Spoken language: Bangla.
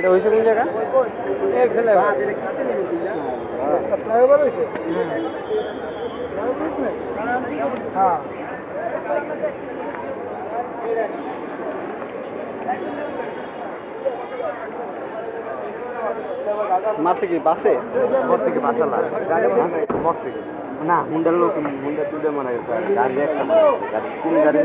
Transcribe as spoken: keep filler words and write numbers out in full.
এটা হয়েছে কোন জায়গা? হ্যাঁ মাসে কি বাসে ঘর থেকে বাসা লাগে ঘর থেকে না হুন্ডার লোক হুন্ডা তুলে মারা গেছে গাড়ি একটা মারা গেছে গাড়ি তিন গাড়ি